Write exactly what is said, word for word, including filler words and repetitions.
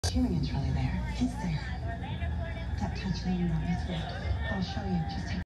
Assuming it's really there. It's there. That touch really brought me through. I'll show you. Just take